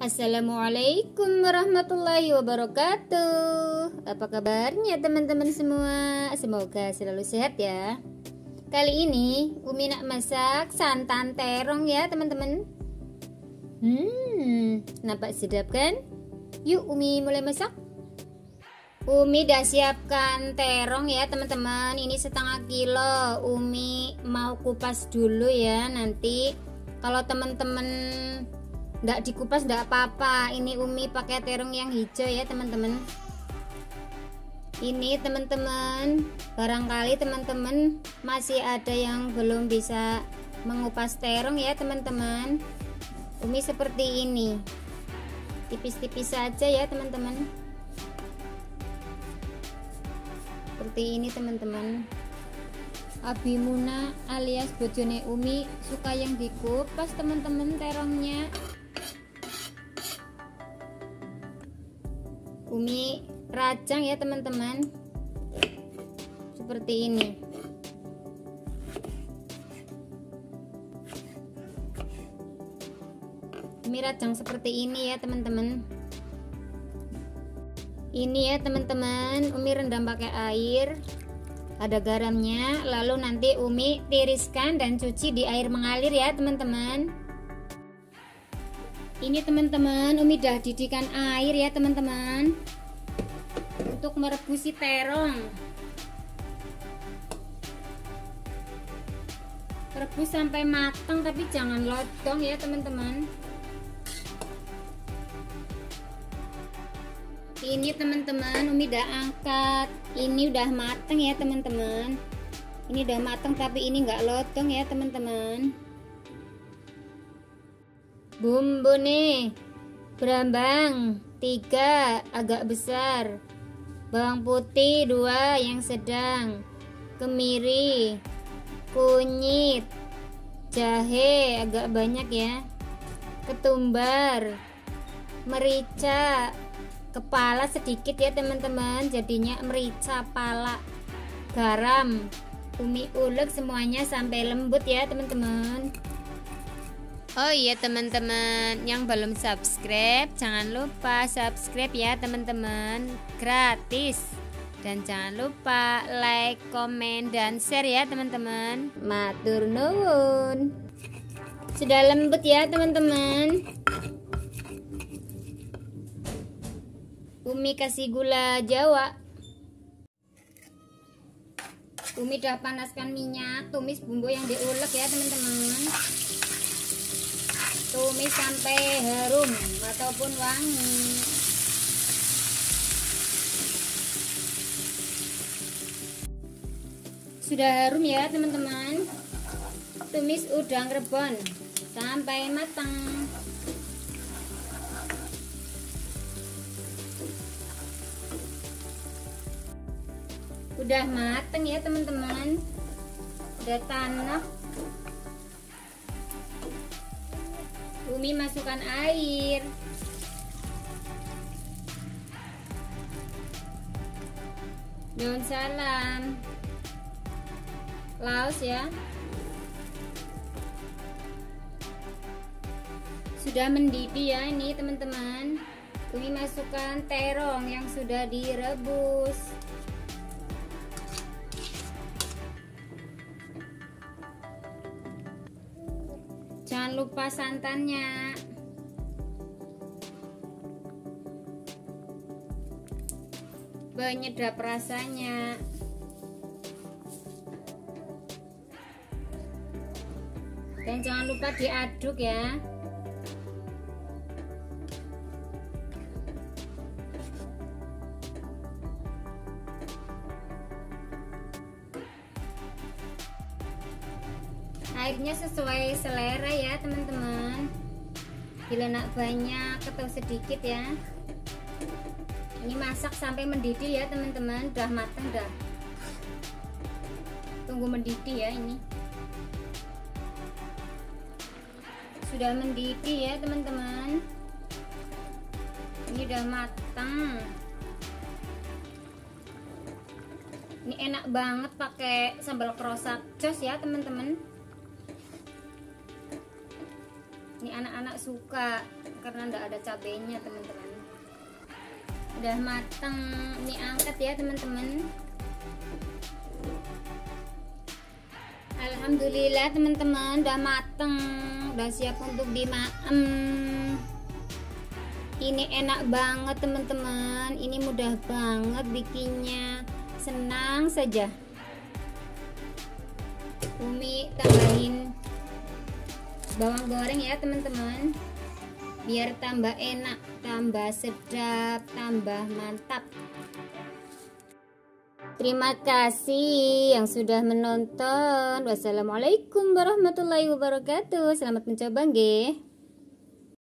Assalamualaikum warahmatullahi wabarakatuh. Apa kabarnya teman-teman semua? Semoga selalu sehat ya. Kali ini Umi nak masak santan terong ya teman-teman. Nampak sedap kan? Yuk Umi mulai masak. Umi dah siapkan terong ya teman-teman. Ini setengah kilo. Umi mau kupas dulu ya. Nanti kalau teman-teman nggak dikupas nggak apa-apa. Ini Umi pakai terong yang hijau ya teman-teman. Ini teman-teman, barangkali teman-teman masih ada yang belum bisa mengupas terong ya teman-teman. Umi seperti ini, tipis-tipis saja ya teman-teman. Seperti ini teman-teman. Abi Muna alias bojone Umi suka yang dikupas teman-teman terongnya. Umi rajang ya teman-teman, seperti ini. Umi rajang seperti ini ya teman-teman. Ini ya teman-teman, Umi rendam pakai air, ada garamnya, lalu nanti Umi tiriskan dan cuci di air mengalir ya teman-teman. Ini teman-teman, Umi dah didihkan air ya teman-teman untuk merebus si terong. Rebus sampai matang tapi jangan lodong ya teman-teman. Ini teman-teman, Umi udah angkat. Ini udah matang ya teman-teman. Ini udah matang tapi ini nggak lodong ya teman-teman. Bumbu nih, berambang 3 agak besar, bawang putih 2 yang sedang, kemiri, kunyit, jahe agak banyak ya, ketumbar, merica, kepala sedikit ya teman-teman, jadinya merica pala, garam. Umi ulek semuanya sampai lembut ya teman-teman. Oh iya teman-teman, yang belum subscribe jangan lupa subscribe ya teman-teman, gratis. Dan jangan lupa like, komen, dan share ya teman-teman. Matur nuwun. Sudah lembut ya teman-teman. Umi kasih gula Jawa. Umi udah panaskan minyak, tumis bumbu yang diulek ya teman-teman. Tumis sampai harum ataupun wangi. Sudah harum ya teman-teman. Tumis udang rebon sampai matang. Udah matang ya teman-teman. Udah tanak. Umi masukkan air. Daun salam. Laos ya. Sudah mendidih ya ini teman-teman. Umi masukkan terong yang sudah direbus. Jangan lupa santannya. Penyedap rasanya. Dan jangan lupa diaduk ya. Airnya sesuai selera ya teman-teman. Bila nak banyak atau sedikit ya. Ini masak sampai mendidih ya teman-teman. Udah matang dah. Tunggu mendidih ya ini. Sudah mendidih ya teman-teman. Ini udah matang. Ini enak banget pakai sambal krosak jos ya teman-teman. Ini anak-anak suka karena ndak ada cabenya teman-teman. Udah matang, ini angkat ya teman-teman. Alhamdulillah teman-teman, udah matang, udah siap untuk dimakan. Ini enak banget teman-teman, ini mudah banget bikinnya, senang saja. Umi tambahin bawang goreng ya teman-teman, biar tambah enak, tambah sedap, tambah mantap. Terima kasih yang sudah menonton. Wassalamualaikum warahmatullahi wabarakatuh. Selamat mencoba nggih.